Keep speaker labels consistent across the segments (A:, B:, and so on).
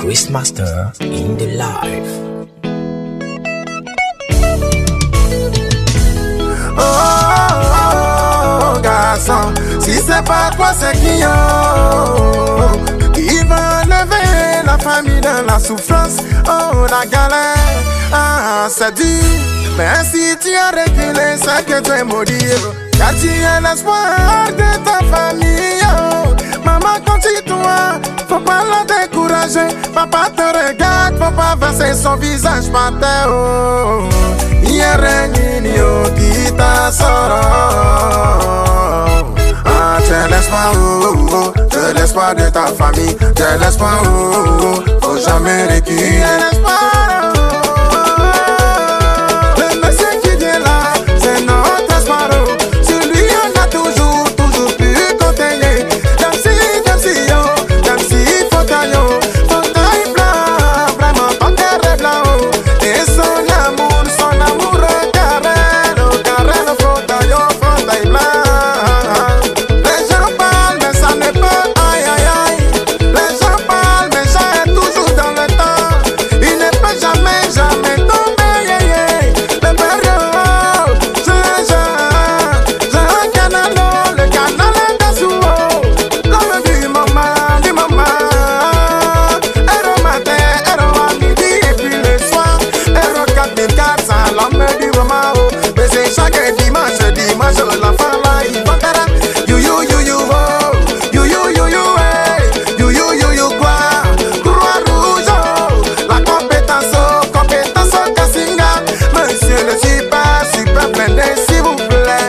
A: Chris Master in the live.
B: Oh, garçon, si c'est pas toi, c'est qui va lever la famille dans la souffrance. Oh, la galère, ah, c'est dur. Mais si tu as reculé, c'est que tu es maudit. Car tu es l'espoir de ta famille. Oh, maman, continue-toi, faut pas la décourager. Papa te regarde, faut pas verser son visage par terre. Oh, y'a rien qui t'a sorti. Ah, t'es l'espoir, t'es l'espoir de ta famille. T'es l'espoir, faut jamais reculer. Le monsieur qui vient là, c'est notre espoir. Sur lui, on a toujours pu compter. Même si fauteuil blanc, vraiment ton cœur est blanc. Et son amour carré, fauteuil blanc. Les gens parlent, mais ça n'est pas aïe aïe aïe. Les gens parlent, mais ça est toujours dans le temps. Il ne peut jamais tomber, Le période, j'ai un canal, le canal est dessous. L'homme du moment, héros matin, héros à midi, et puis le soir, héros 4400, l'homme du moment. Mais c'est chaque dimanche, l'enfant là, il va faire you, quoi? Croix rouge, la compétence, Kassinga. Monsieur le super blindé, s'il vous plaît.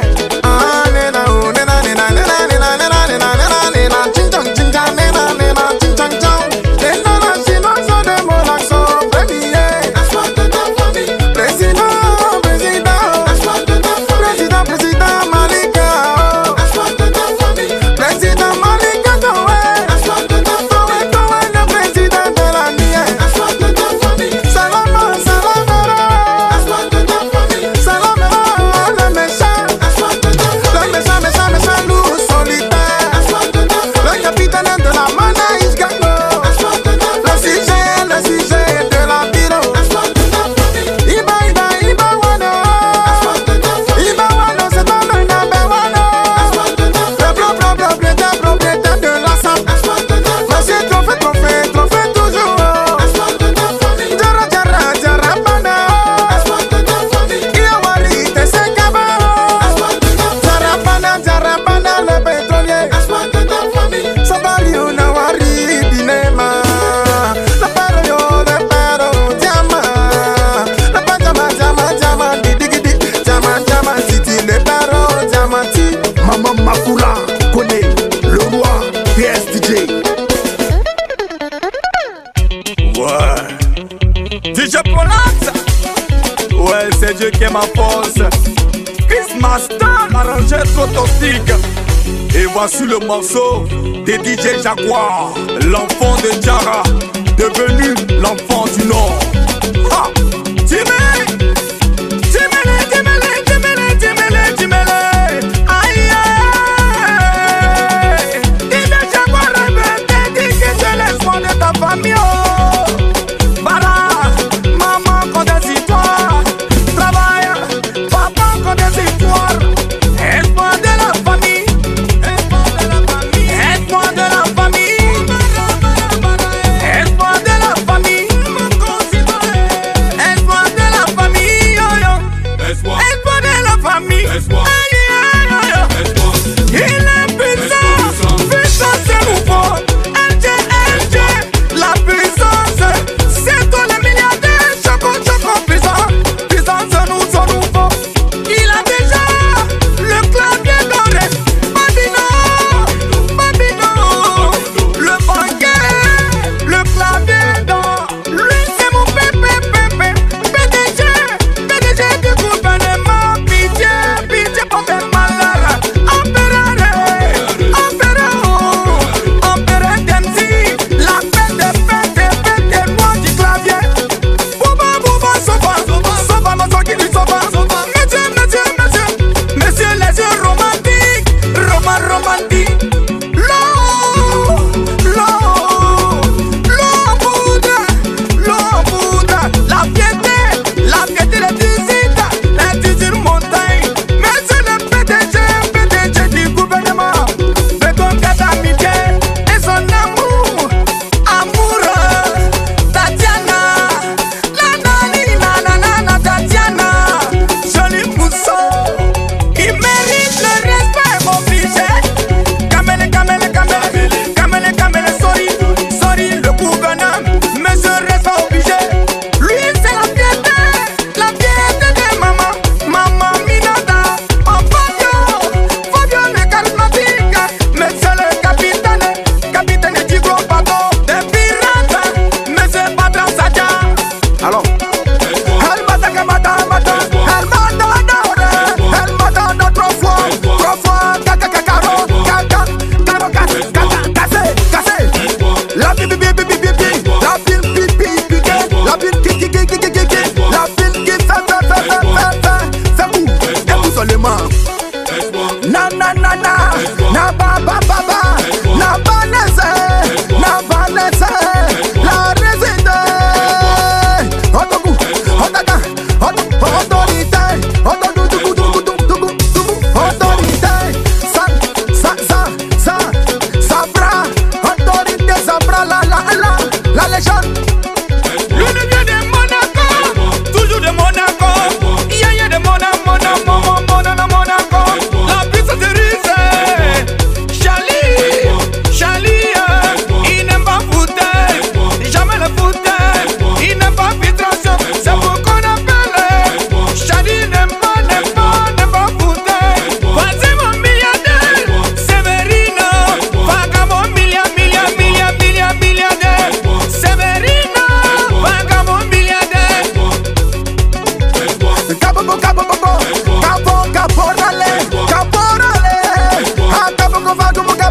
C: Ouais, c'est Dieu qui est ma force. Chris Master, l'arrangeur trop toxique. Et voici le morceau de DJ Jaguar, l'enfant de Jara, devenu l'enfant du Nord. Ha! Aïe, DJ Jaguar, répète, dis que c'est l'espoir de ta famille.
B: Espoir de la famille.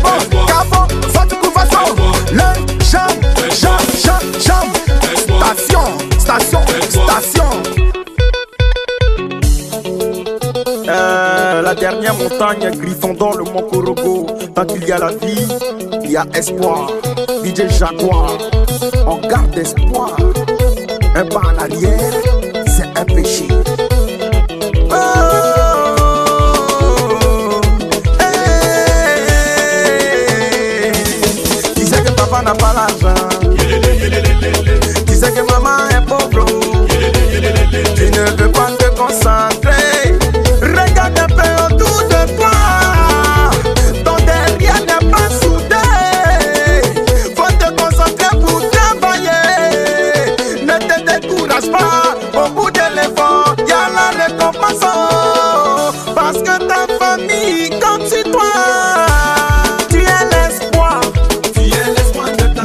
B: Cabo, Fatikou façon. Le jam. Station. La dernière montagne, Gryffondor, le Mont Korogo. Tant qu'il y a la vie, il y a espoir. DJ Jaguar, on garde espoir. Un pas en arrière, c'est un péché. Disais que papa n'a pas l'argent. Disais que maman est pauvre. Tu ne veux pas te concentrer. Regarde un peu autour de toi. Ton derrière n'est pas soudé. Faut te concentrer pour travailler. Ne te décourage pas. Au bout de l'effort, y a la récompense. Parce que ta famille compte sur toi. Tu es l'espoir. Tu es l'espoir de ta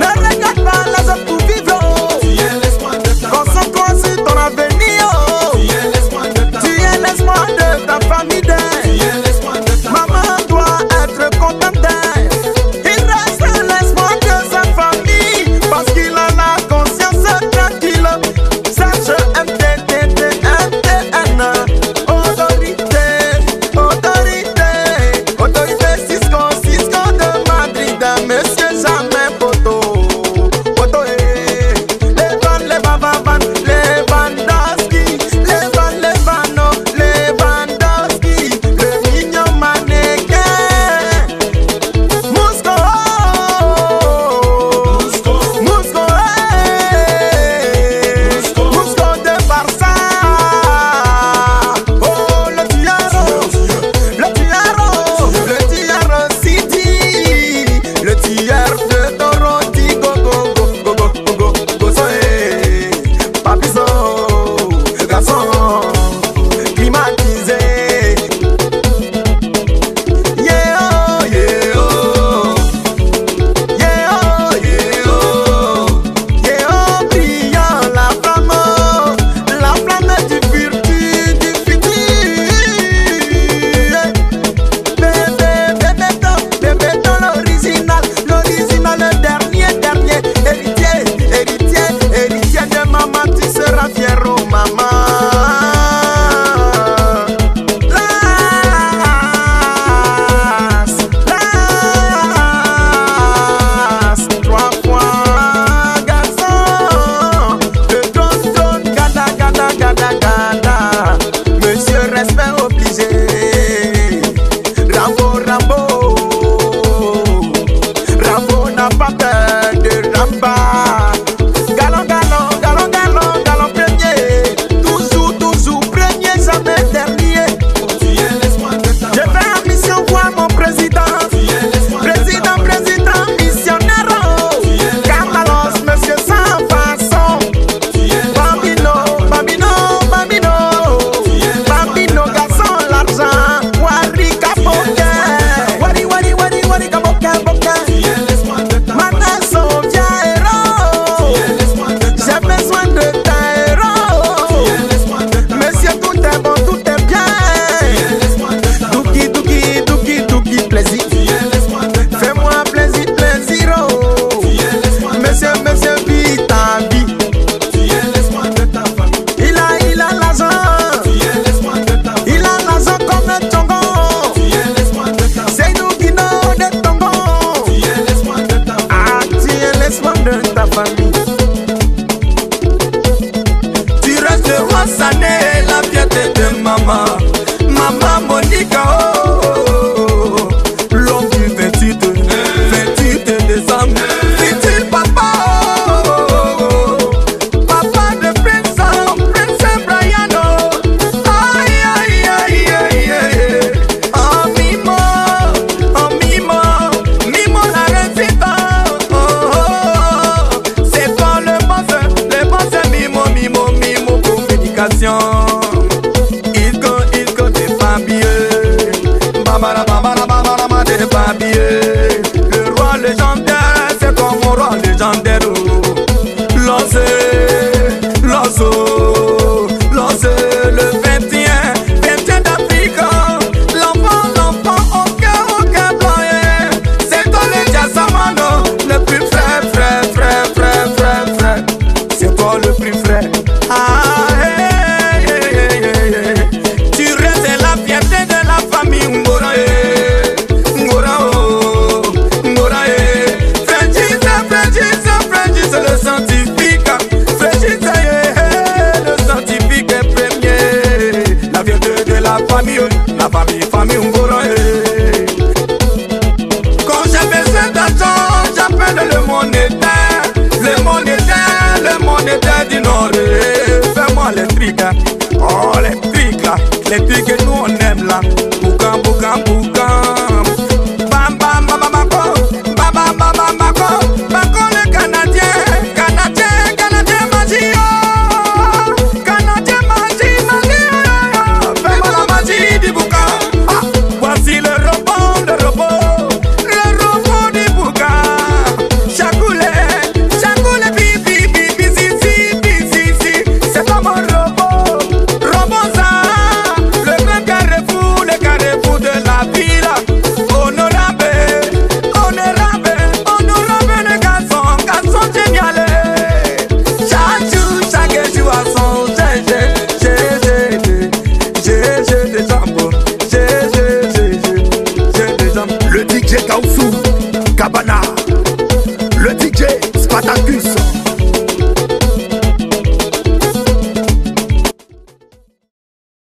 C: Les filles que